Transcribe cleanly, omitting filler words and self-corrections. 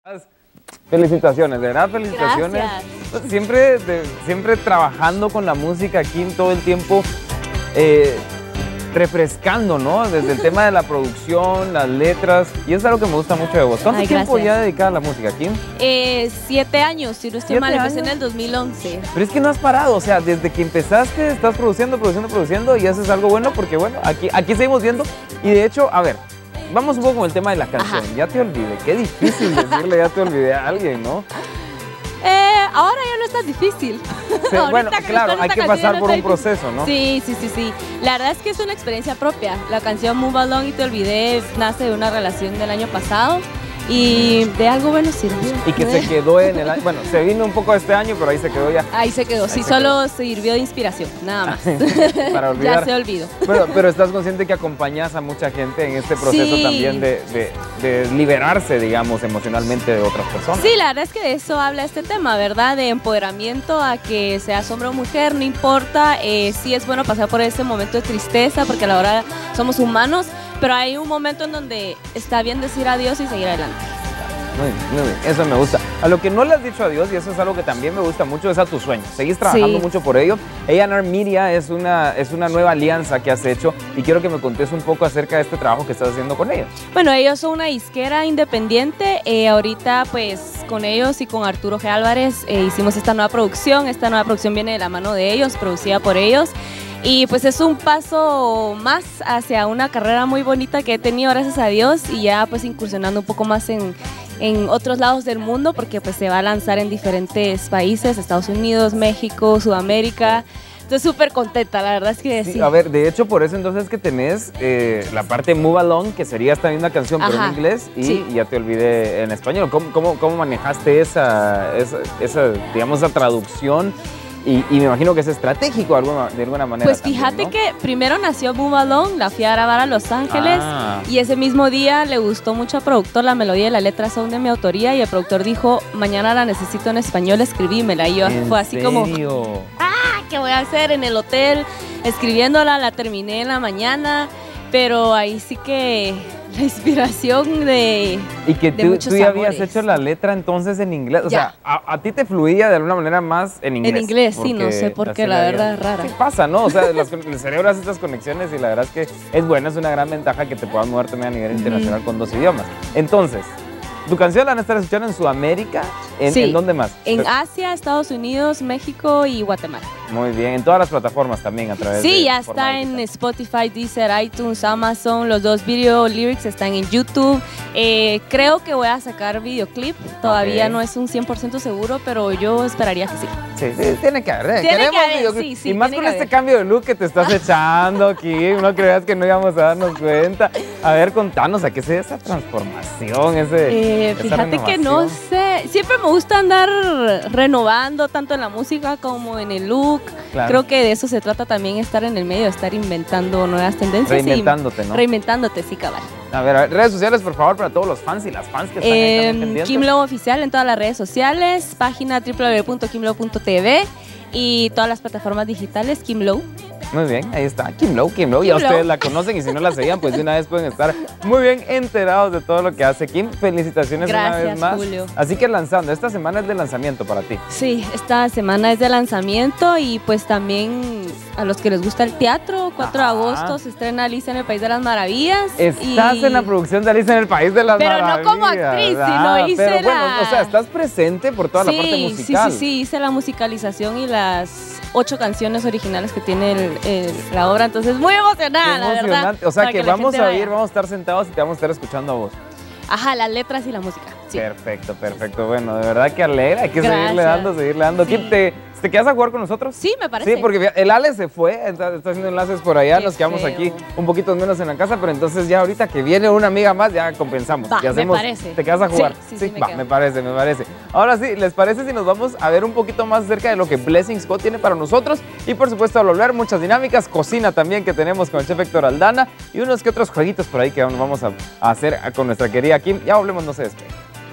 Felicitaciones, de verdad, felicitaciones. Gracias. Siempre trabajando con la música aquí todo el tiempo, refrescando, ¿no? Desde el tema de la producción, las letras, y eso es algo que me gusta mucho de vos. ¿Cuánto tiempo ya dedicada a la música, Kim? 7 años, si no estoy mal, empecé en el 2011. Pero es que no has parado, o sea, desde que empezaste estás produciendo y haces algo bueno, porque bueno, aquí seguimos viendo, y de hecho, a ver, vamos un poco con el tema de la canción. Ya te olvidé, qué difícil decirle ya te olvidé a alguien, ¿no? Ahora ya no es tan difícil. Sí, bueno, claro, hay que pasar por un proceso, ¿no? Sí. La verdad es que es una experiencia propia. La canción Move Along y Te Olvidé nace de una relación del año pasado y de algo bueno sirvió. Y que se quedó en el año, bueno, se vino un poco este año, pero ahí se quedó ya. Ahí se quedó, solo sirvió de inspiración, nada más. Para olvidar. Ya se olvidó. Pero estás consciente que acompañas a mucha gente en este proceso también de liberarse, digamos, emocionalmente de otras personas. Sí, la verdad es que de eso habla este tema, ¿verdad? De empoderamiento a que seas hombre o mujer, no importa. Sí es bueno pasar por ese momento de tristeza, porque a la hora somos humanos, pero hay un momento en donde está bien decir adiós y seguir adelante. Muy bien, eso me gusta. A lo que no le has dicho adiós, y eso es algo que también me gusta mucho, es a tus sueños. Seguís trabajando mucho por ello. A&R Media es una nueva alianza que has hecho, y quiero que me contes un poco acerca de este trabajo que estás haciendo con ellos. Bueno, ellos son una disquera independiente. Ahorita pues con ellos y con Arturo G. Álvarez hicimos esta nueva producción. Esta nueva producción viene de la mano de ellos, producida por ellos. Y pues es un paso más hacia una carrera muy bonita que he tenido, gracias a Dios, y ya pues incursionando un poco más en otros lados del mundo, porque pues se va a lanzar en diferentes países, Estados Unidos, México, Sudamérica. Estoy súper contenta, la verdad es que sí. A ver, de hecho por eso entonces que tenés la parte Move Along, que sería esta misma canción pero en inglés, y Ya Te Olvidé en español. ¿Cómo manejaste esa digamos, esa traducción? Y me imagino que es estratégico de alguna manera. Pues fíjate que primero nació Move Along, la fui a grabar a Los Ángeles y ese mismo día le gustó mucho al productor, la melodía y la letra son de mi autoría, y el productor dijo, mañana la necesito en español, escribímela. Y yo fue así como, ¿qué voy a hacer? En el hotel escribiéndola, la terminé en la mañana, pero ahí sí que la inspiración de Y que tú ya habías sabores. hecho la letra entonces en inglés, o sea, a ti te fluía de alguna manera más en inglés. En inglés, sí, no sé por qué, la verdad es rara. Sí pasa, ¿no? O sea, el cerebro hace estas conexiones y la verdad es que es bueno, es una gran ventaja que te puedas mover también a nivel internacional con 2 idiomas. Entonces, ¿tu canción la van a estar escuchando en Sudamérica? ¿En dónde más? En Asia, Estados Unidos, México y Guatemala. Muy bien, en todas las plataformas también a través de ya está en Spotify, Deezer, iTunes, Amazon, los 2 video lyrics están en YouTube. Creo que voy a sacar videoclip, todavía no es un 100% seguro, pero yo esperaría que sí. Sí, tiene que haber, Tiene que haber, videoclip. Y más con este cambio de look que te estás echando aquí, no creas que no íbamos a darnos cuenta. A ver, contanos, ¿a qué se debe esa transformación, fíjate que no sé, siempre me gusta andar renovando tanto en la música como en el look. Claro. Creo que de eso se trata también, estar en el medio, estar inventando nuevas tendencias. Reinventándote, ¿no? Reinventándote, sí, cabal. A ver, redes sociales, por favor, para todos los fans y las fans que están ahí también pendientes. Kim Low Oficial en todas las redes sociales, página www.kimlow.tv y todas las plataformas digitales, Kim Low. Muy bien, ahí está, Kim Low. Ya ustedes la conocen y si no la seguían, pues de una vez pueden estar muy bien enterados de todo lo que hace Kim. Felicitaciones una vez más. Julio. Así que lanzando, esta semana es de lanzamiento para ti. Sí, esta semana es de lanzamiento y pues también a los que les gusta el teatro, 4 de agosto se estrena Alicia en el País de las Maravillas. Estás en la producción de Alicia en el País de las Maravillas. Pero no como actriz, sino hice pero bueno, o sea, estás presente por toda la parte musical. Sí, hice la musicalización y las 8 canciones originales que tiene la obra, entonces muy emocionada, la verdad. O sea que vamos a estar sentados y te vamos a estar escuchando a vos. Ajá, las letras y la música. Sí. Perfecto. Bueno, de verdad que alegra, hay que seguirle dando. Sí. Kim, ¿te quedas a jugar con nosotros? Sí, me parece. Sí, porque el Ale se fue, está haciendo enlaces por allá, nos quedamos aquí un poquito menos en la casa, pero entonces ya ahorita que viene una amiga más, ya compensamos. Me parece. ¿Te quedas a jugar? Sí, me parece. Ahora sí, ¿les parece si nos vamos a ver un poquito más acerca de lo que Blessings Co tiene para nosotros? Y por supuesto, al volver, muchas dinámicas, cocina también que tenemos con el chef Héctor Aldana y unos que otros jueguitos por ahí que vamos a hacer con nuestra querida Kim. Ya volvemos, no se despeguen.